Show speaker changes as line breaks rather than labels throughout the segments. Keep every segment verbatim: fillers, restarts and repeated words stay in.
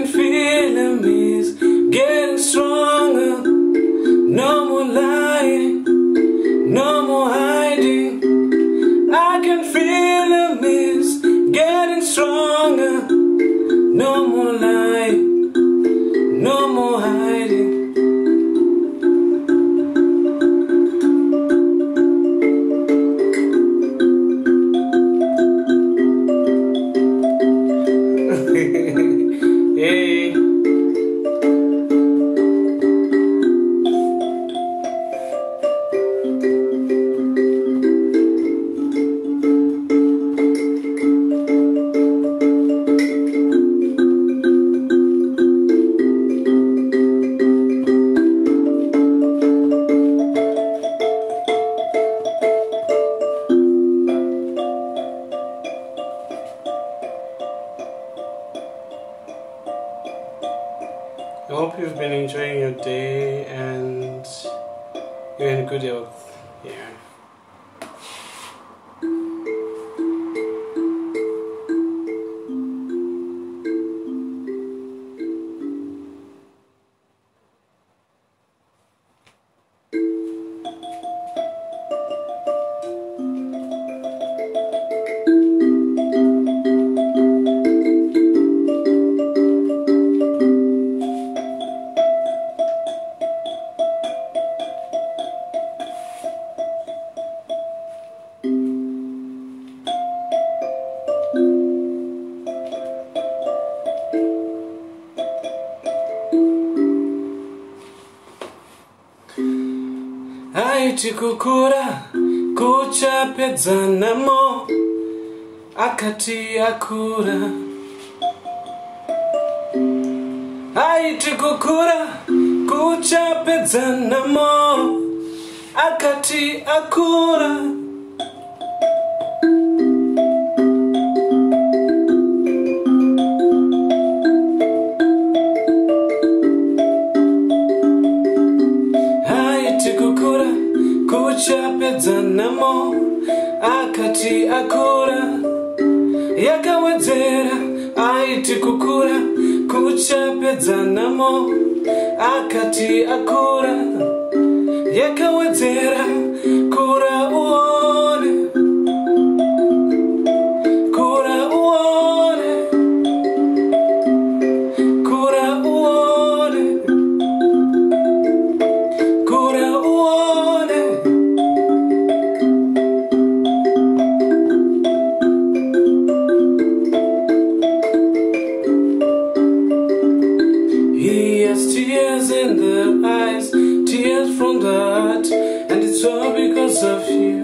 can feel him, he's getting stronger. No more lying, no more hiding. I can feel him, he's getting stronger. No more lying, no more hiding. Hey. I hope you've been enjoying your day and you're in good health. Yeah. Haiti kukura kuchapedzanamo akati akura. Haiti kukura kuchapedzanamo akati akura. Kuchapedzanamo akati akura. Yakawedzera aiti kukura kuchapedzanamo akati akura. Yakawedzera kura uone, kura uone, kura uone, kura uone. Tears in the eyes, tears from the heart, and it's all because of you.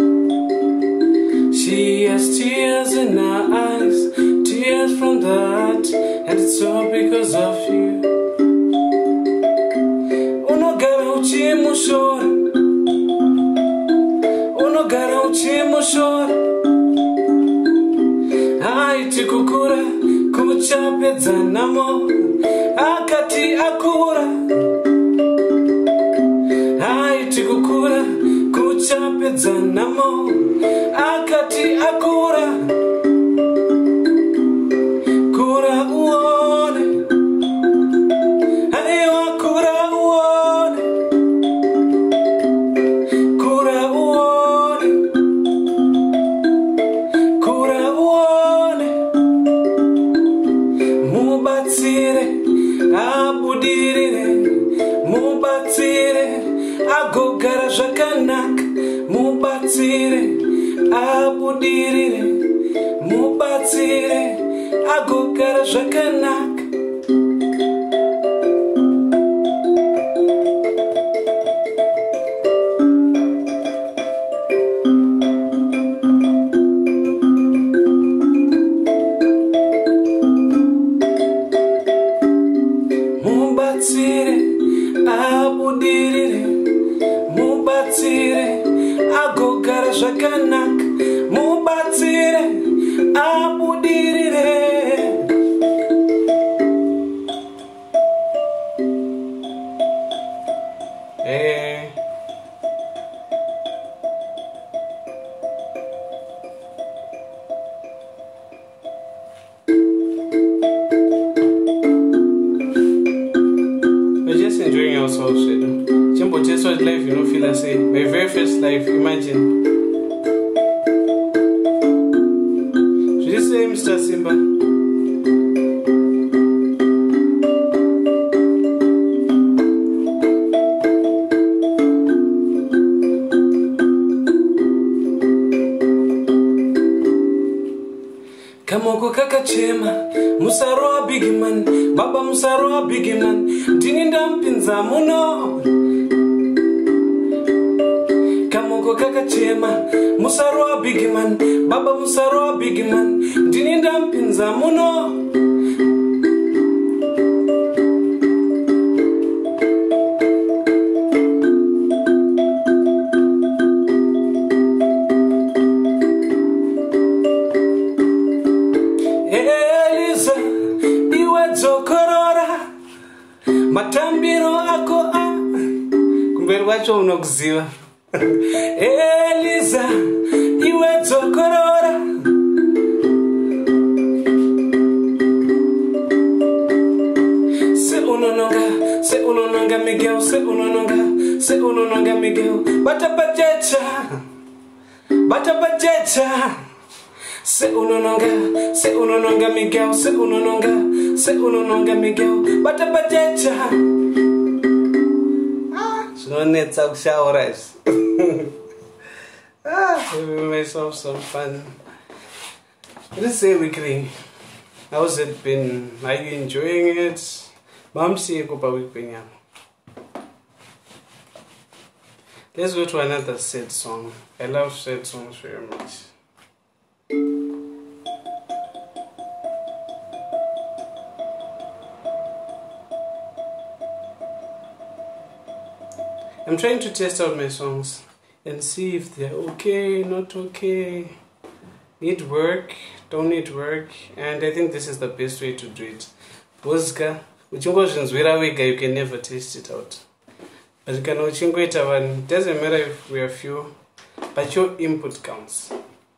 She has tears in her eyes, tears from the heart, and it's all because of you. Unogara uchimushora, unogara uchimushora. Haiti kukura kuchapedzanamo akati akura. Haiti kukura kuchapedzanamo akati akura. Kura uone, anewa kura uone, kura uone, kura uone. Mubatsire abudirire, mubatsire agogara zvakanaka. Mubatsire abudirire, mubatsire agogara zvakanaka. Mubatsire abudirire, mubatsire agogara zvakanaka. Mubatsire abudirire. Eh. gonna say? My very first life, imagine. Should you say Mister Simba? Kamoko kakachema, musaro big man, baba musaro big man, dini ndampinza muno. Kamoko kakachema, musaro big man, baba musaro big man, dini ndampinza muno. Matambiro ako a kumberi wacho unokuziva. Eliza iwe dzokorora, se unononga, se unononga Miguel, se unononga, se unononga Miguel. Bata bajecha, bata bajecha. Se unononga, se unononga Miguel, se unononga, se unononga Miguel. Bata bajecha. Ah, zvonetsa kushaura izvi. Ah, giving myself some fun. Let's say weekly. How's it been? Are you enjoying it? Mamsi kupa week penya. Let's go to another sad song. I love sad songs very much. I'm trying to test out my songs and see if they're okay, not okay, need work, don't need work, and I think this is the best way to do it. Bozka, uchingozvinzwira wega, you can never taste it out. But kana uchingoita vanhu, it doesn't matter if we are few, but your input counts.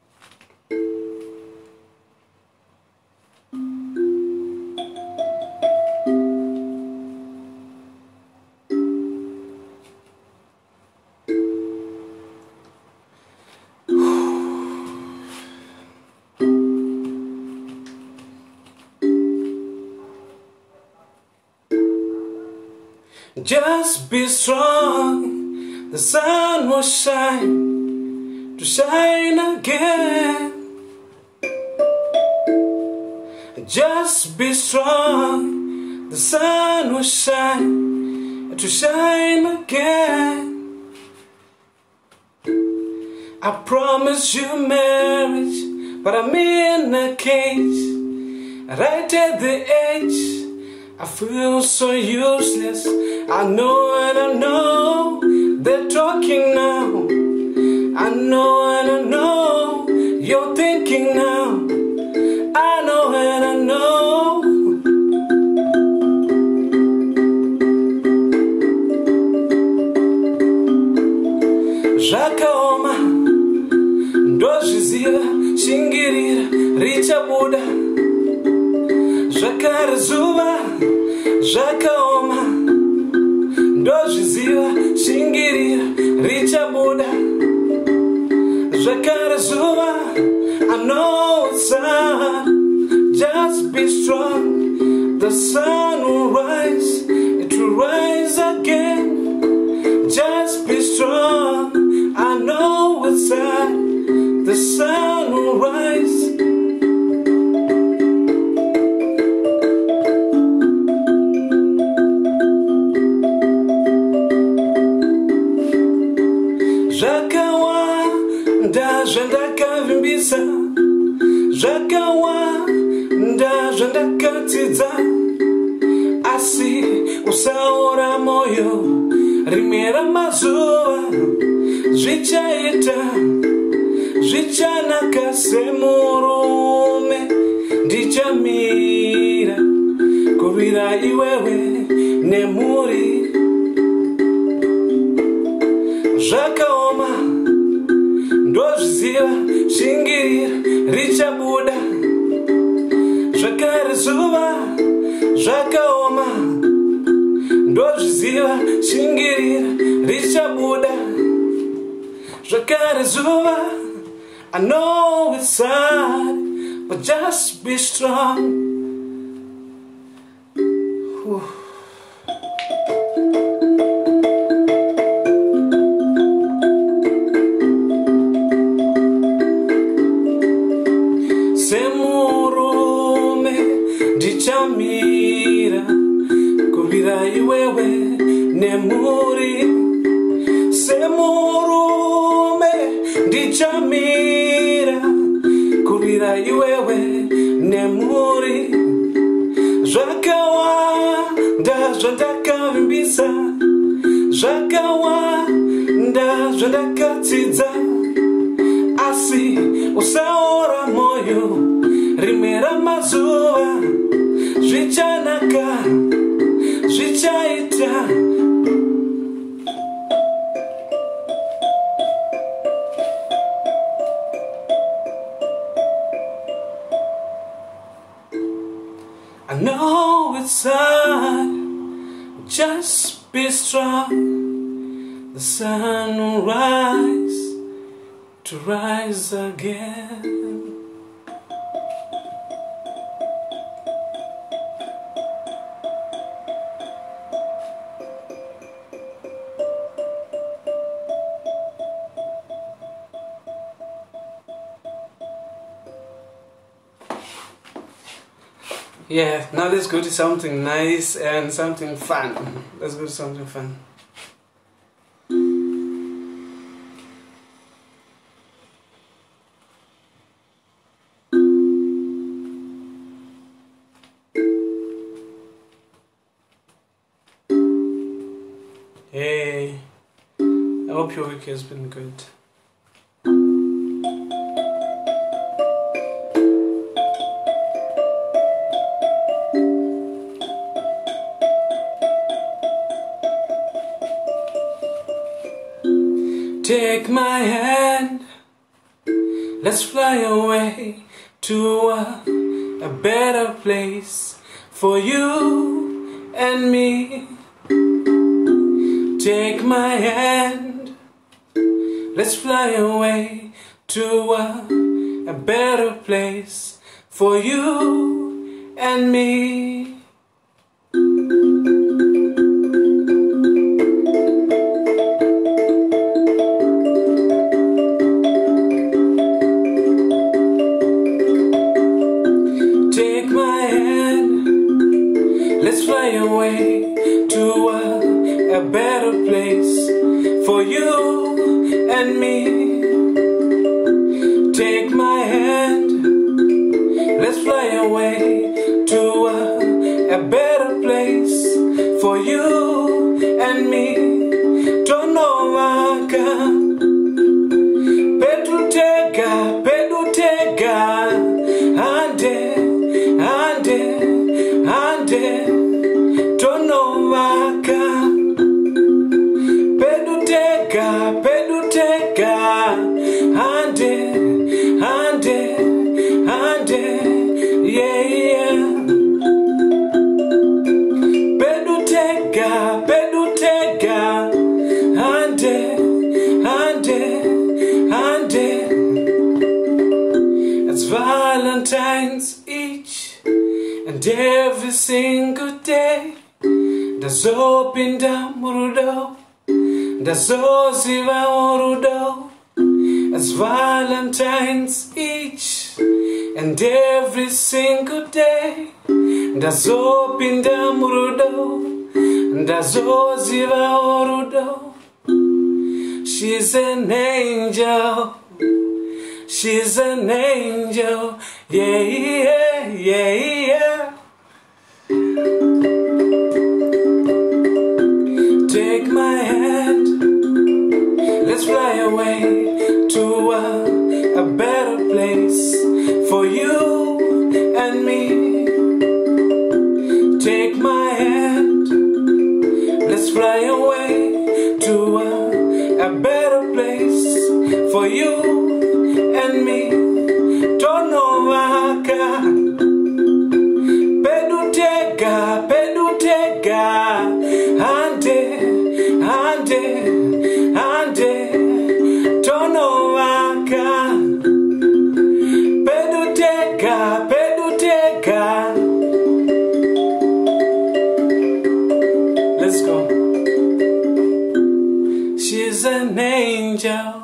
Just be strong, the sun will shine, to shine again. Just be strong, the sun will shine, to shine again. I promise you marriage, but I'm in a cage, right at the edge. I feel so useless. I know and I know they're talking now. I know and I know you're thinking now. I know and I know. Zvakaoma ndozviziva, shingirira richabuda. Zvakare zuva zvakaoma ndozviziva, shingirira richabuda. Zvakare zuva, I know it's hard. Just be strong, the sun will rise, it will rise again. Just be strong, I know it's hard, the sun will rise. Zvakawanda zvandakavimbisa, zvakawanda zvandakatidza, asi usaora moyo, rimwe ramazuva zvichaita, zvichanaka semurume. Ndichamira kurwira iwewe nemhuri. Zvakaoma ndozviziva, shingirira richabuda. Zvakare zuva zvakaoma ndozviziva, shingirira richabuda. Zvakare zuva, I know it's sad, but just be strong. Whew. Semurume ndichamira kurira iwewe nemuri. Semurume ndichamira kurira iwewe nemuri. Zvakawanda zvandakavimbisa, zvakawanda zvandakatsidza, asi usaora moyo rimwe ramazuva zvichanaka zvichaita. I know it's hard, just be strong. The sun will rise to rise again. Yeah, now let's go to something nice and something fun. Let's go to something fun. Hey, I hope your week has been good. Take my hand, let's fly away to a, a better place for you and me. Take my hand, let's fly away to a, a better place for you and me. Let's fly away to a, a better place for you and me. Take my hand, let's fly away to a, a better place for you and me. Tonovaka, pedutega, pedutega, ande, ande, ande. Tonovaka, pedutega, pedutega, ande, ande, ande, yeah, yeah. Pedutega, pedutega, ande, ande, ande. It's Valentine's each and every single day. Ndazopinda murudo, ndazoziva urudo. It's Valentine's each and every single day. Ndazopinda murudo, ndazoziva urudo. She's an angel, she's an angel, yeah, yeah, yeah, yeah. Take my hand, let's fly away to a, a better place for you and me. Take my hand, let's fly away to a, a better place for you and me. Tonovaka, Yega. Let's go. She's an angel.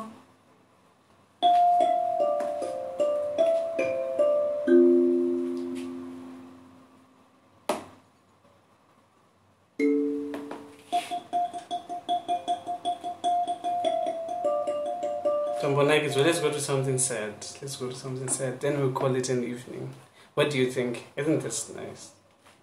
So let's go to something sad. Let's go to something sad. Then we'll call it an evening. What do you think? Isn't this nice?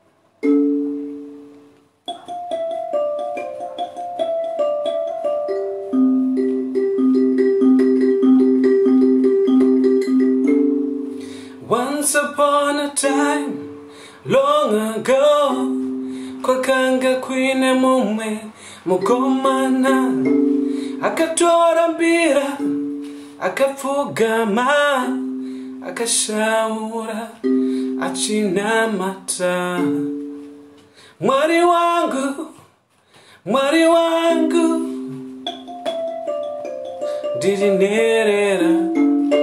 Once upon a time, long ago, kwakanga kwine mumwe mukomana akatora mbira akapfugama akashaura achinamata. Mwari wangu, mwari wangu, ndirinerera.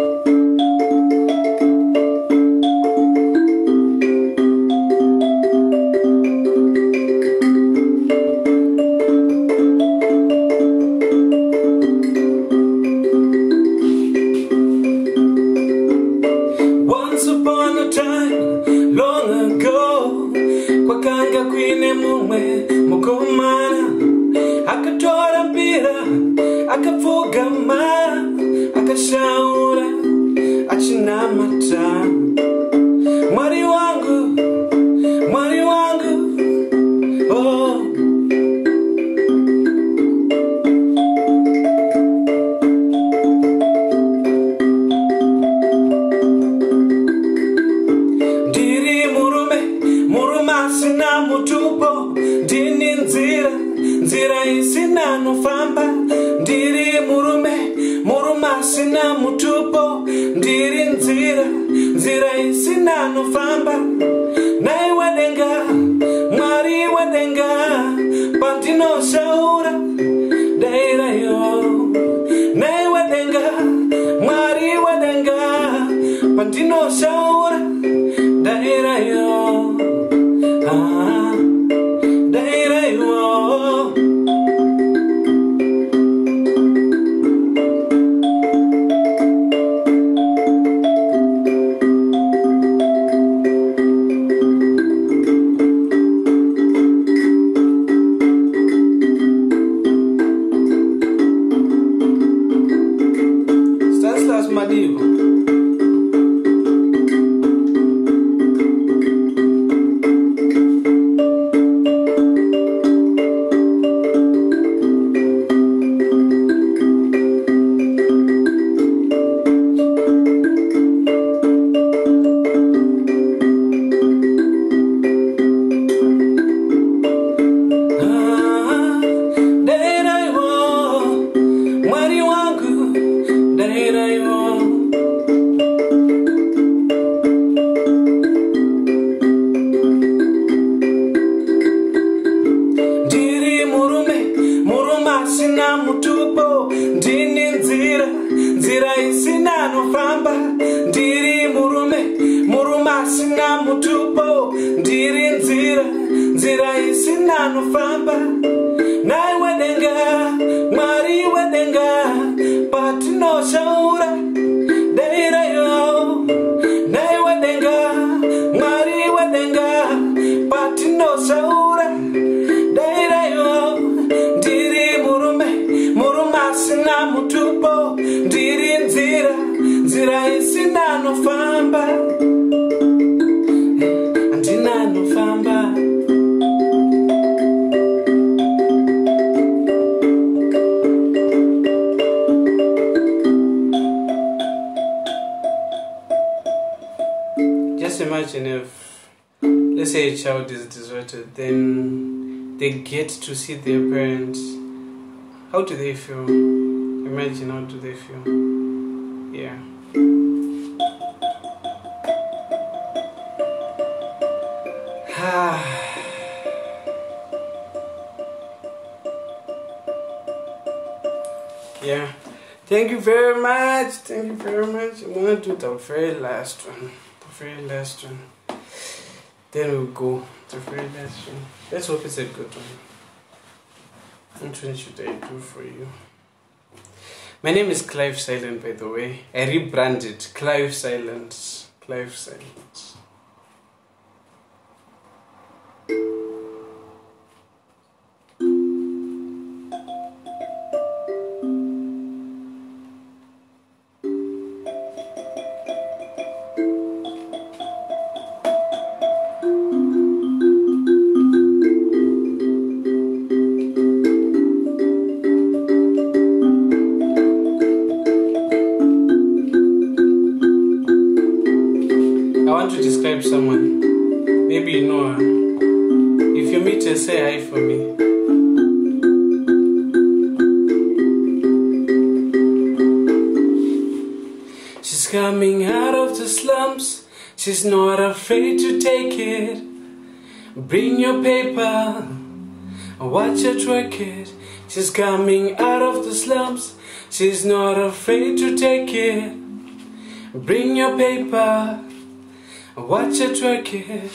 Akapfugama akashaura achinamata. Mwari wangu, mwari wangu, oh. Ndiri murume, muruma sina mutupo, ndini nzira, nzira isina nofamba. Ndiri murume, muruma sina mutupo, ndiri nzira, nzira isina nofamba. Nai wedenga, mwari wedenga, pantino shaura, daira yo. Nai wedenga, mwari wedenga, pantino shaura, daira yo. Ah, daira yo. Just imagine if, let's say, a child is deserted, then they get to see their parents. How do they feel? Imagine, how do they feel? Yeah. Yeah. Thank you very much. Thank you very much. I'm gonna do the very last one. The very last one. Then we'll go to freelance. Let's hope it's a good one. Which one should I do for you? My name is Clive Silent, by the way. I rebranded Clive Silent. Clive Silent. To describe someone, maybe you know her. If you meet her, say hi for me. She's coming out of the slums, she's not afraid to take it. Bring your paper, watch her twerk it. She's coming out of the slums, she's not afraid to take it. Bring your paper, watch it twerk it.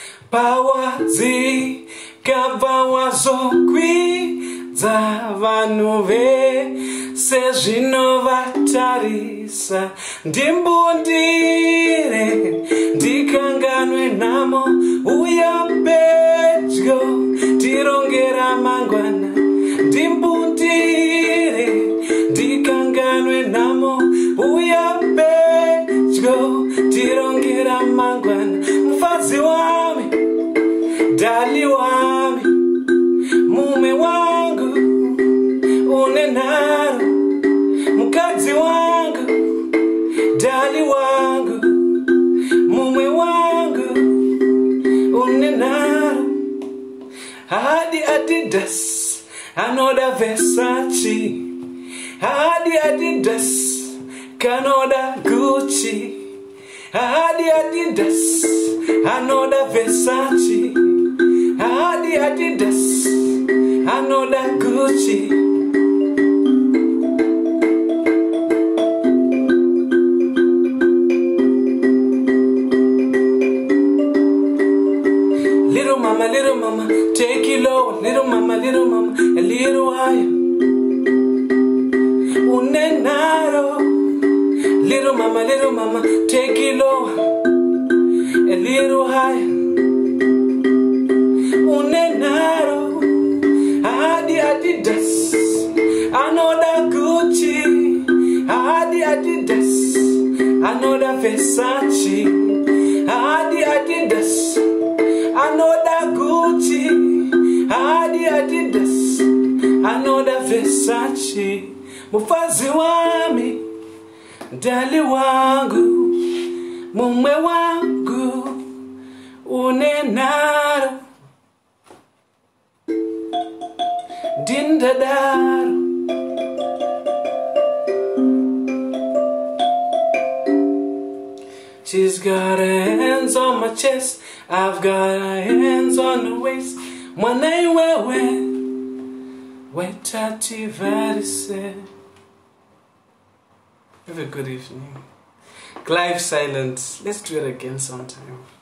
Pawazi kava zokwi zavanove sezvinova tarisa ndimbundire ndikanganwe namo uya pedyo tirongera mangwana ndimbundire ndikanganwe namo uya pedyo tirongera mangwana mfazi wami dali wami mume wangu unenaro mkazi wangu dali wangu mume wangu unenaro hadi Adidas anoda Versace hadi Adidas kanoda Gucci hadi Adidas anoda Versace hadi Adidas anoda Gucci. Little mama, little mama, take it low. Little mama, little mama, a little higher. Unenaro. Little mama, little mama, take it low, a little higher. Unenaro, hadi Adidas, anoda Gucci, hadi Adidas, anoda Versace, hadi Adidas, anoda Gucci, hadi Adidas, anoda Versace. Mufazi wami dali wangu mume wangu unenaro dindadaro. She's got her hands on my chest, I've got her hands on the waist. Mwana wewe wetati varise. Have a good evening. Clive Silent. Let's do it again sometime.